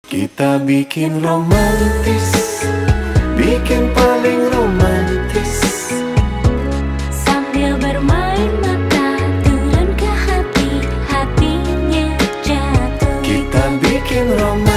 Kita bikin romantis, bikin paling romantis. Sambil bermain mata turun ke hati, hatinya jatuh. Kita bikin romantis.